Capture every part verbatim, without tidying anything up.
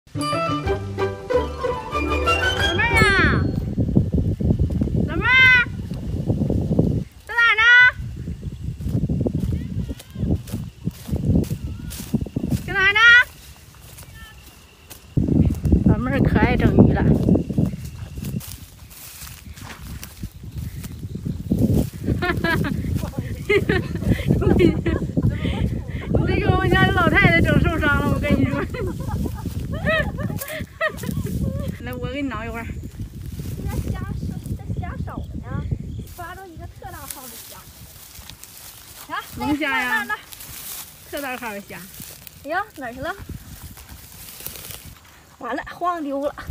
老妹儿啊，老妹儿，在哪儿呢？在哪儿呢？老妹儿可爱整鱼了。哈哈哈！你这给我们家老太太整受伤了，我跟你说。来，我给你挠一会儿。 这虾少，这虾少呢，抓着一个特大号的虾。啊， 龙虾呀， 那那特大号的虾。 哎呀，哪儿去了？完了，晃丢了。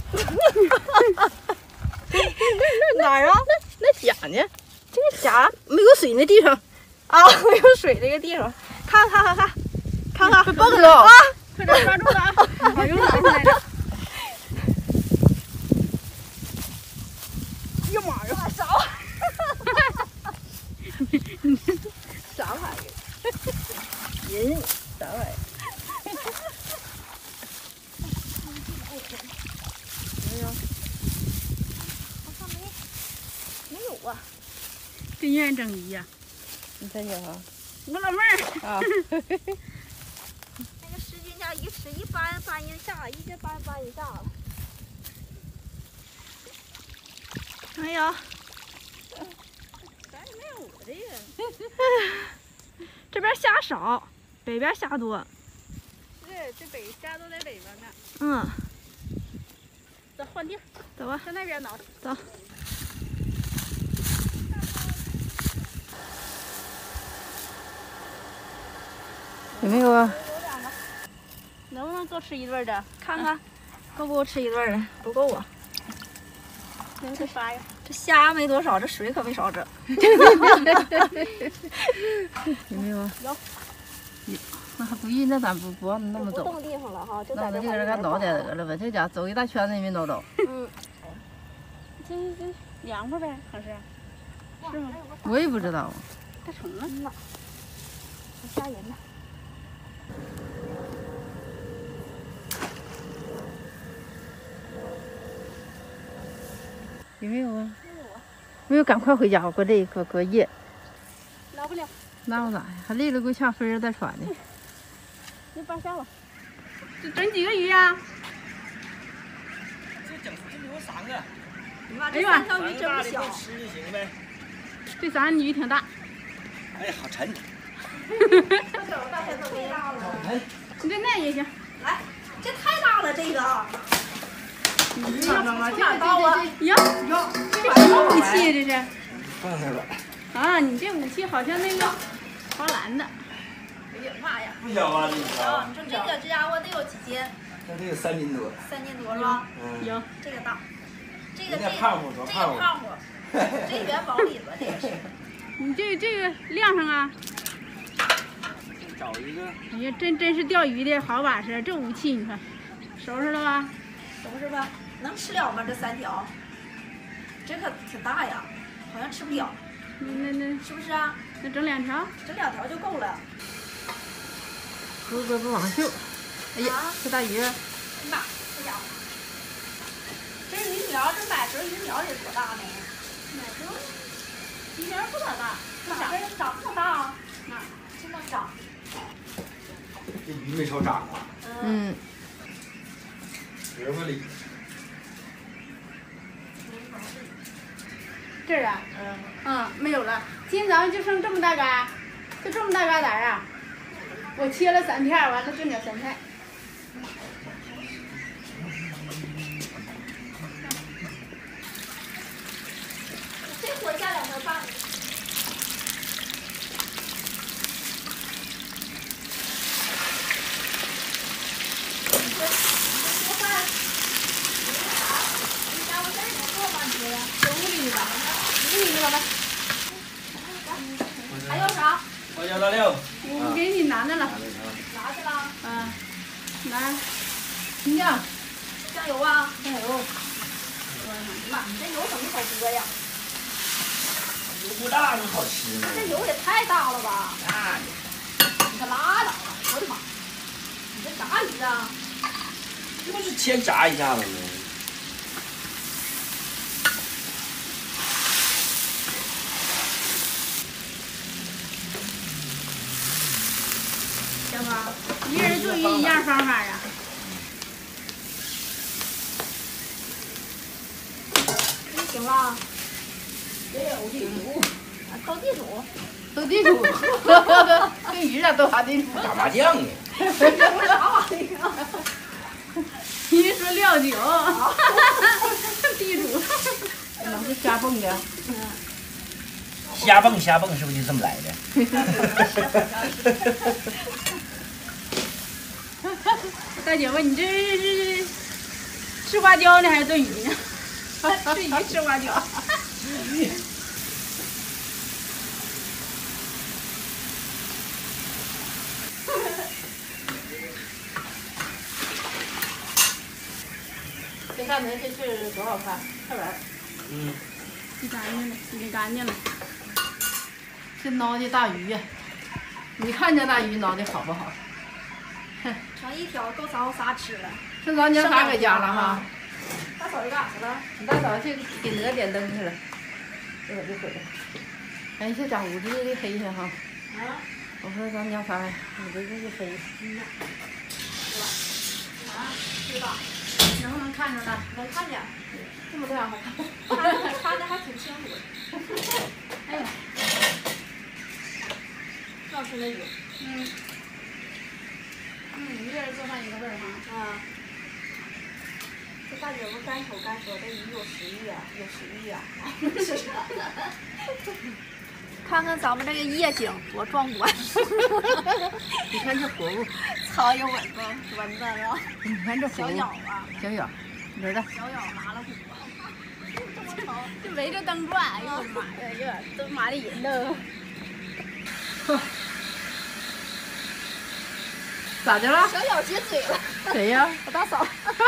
哪儿啊？ 那那虾呢？ 这个虾没有水那地方啊，没有水这个地方。看看看看，看看， 别蹦着啊！ 快点抓住它啊！好，又拿起来了。呀妈呀！ 啥？ 你啥玩意儿？ 人啥玩意儿？ 没有。我看没，没有啊。 真愿意整鱼呀！ 你看见哈？ 我老妹儿啊。 那个使劲下一吃，一搬搬一下，一直搬搬一下子。哎呀， 咱也没有我这个。 这边虾少，北边虾多。 是，这北虾都在北边呢。 嗯， 走，换地儿， 走吧， 上那边挠去。 走。 有没有啊？ 能不能够吃一顿的？ 看看，够不够吃一顿的？不够啊。 能再发呀？ 这虾没多少，这水可没少整。 有没有啊？ 有。 那还不易，那咱不不往那么走？ 不动地方了哈，就那在这我这个人给挠点得了吧？这家走一大圈子也没挠着。 嗯。 这这凉快呗，还是？是吗？ 我也不知道啊。 太沉了。 嗯呐，还吓人呢。 有没有啊？ 没有啊。 没有，赶快回家，给我累，给我给我夜。 捞不了。 那我咋呀？还累了，给我下飞儿再传呢。 你扒下吧。这整几个鱼呀？ 这整出去留三个。 妈，这三条鱼真不小。 吃就行呗。 这三鱼挺大。 哎呀，好沉。 大手大手特别大了。 哎， 你这那也行。 来，这太大了，这个。 你这哪刀啊？ 呀，这什么武器？这是？ 放那吧。 啊，你这武器好像那个花篮的。 哎呀妈呀！ 不小吧这个？ 啊，你说这个这家伙得有几斤？ 这得有三斤多。 三斤多是吧？ 嗯。 有。 这个大。这个这个人家胖乎，多这胖乎。 个胖乎，这元宝里子这个是。 你这这个晾上啊！ 找一个。 哎呀，真真是钓鱼的好把式，这武器你看，收拾了吧？ 收拾吧。能吃了吗？这三条？这可挺大呀，好像吃不了。 那那那是不是啊？ 那整两条？ 整两条就够了。 胳膊不往袖。哎呀，这大鱼。 妈，这家伙。这鱼苗，这买这鱼苗得多大呢？ 买这鱼苗不咋大， 哪这长这么大啊？ 哪？ 这么长。 这鱼没少长啊。 嗯。 折巴里。 这儿啊？嗯。嗯，没有了。今天早上就剩这么大干，就这么大疙瘩啊！我切了三片，完了炖点酸菜。 这火下两条半。你这你这做饭，你那啥，你家伙在里面做吗？你觉得？ 搁屋里去吧，屋里去了吧。 还要啥？ 花椒大料。 我给你拿着了。 拿去了。 嗯，来， 青酱。 酱油啊？ 酱油。 妈，你这油怎么好多呀？ 油不大就好吃呢。 这油也太大了吧？ 那你可拉倒吧！我的妈！你这啥鱼啊？ 这不是先炸一下子吗？ 行吧？一人做一样方法呀。 行了， 斗地主， 啊，斗地主， 斗地主，跟鱼俩斗啥地主？ 打麻将呢。 啥玩意儿？ 你说料酒，地主， 能是瞎蹦的。 瞎蹦瞎蹦是不是就这么来的？ 大姐夫，你这是吃花椒呢还是炖鱼呢？吃鱼吃花椒。 先看咱这是多少看？快点。 嗯。 洗干净了，洗的干净了。 这捞的大鱼呀，你看这大鱼捞的好不好？ 盛一条够咱仨吃了。 这咱娘仨搁家了哈。 大嫂子干啥去了？ 你大嫂去给哪点灯去了？一会儿就回来。哎，这家屋子也得黑些哈。 啊？ 我说咱娘仨，屋子这就黑。 嗯。啊，是吧？ 能不能看着了？ 能看见。 这么亮还看？ 看着看着还挺清楚的。 哎呦， 要吃那鱼。 嗯。嗯，一个人做饭一个味儿哈。 啊。这大姐夫干瞅干说，这鱼有食欲啊，有食欲啊。是啊。看看咱们这个夜景多壮观！ 你看这活物， 苍蝇蚊子蚊子是吧？ 你看这活物， 小咬啊， 小咬，知道？ 小咬拉了虎啊！ 就围着灯转，哎呦我的妈呀，这都妈的人都。 咋的了？ 小咬撅嘴了。 谁呀？ 我大嫂。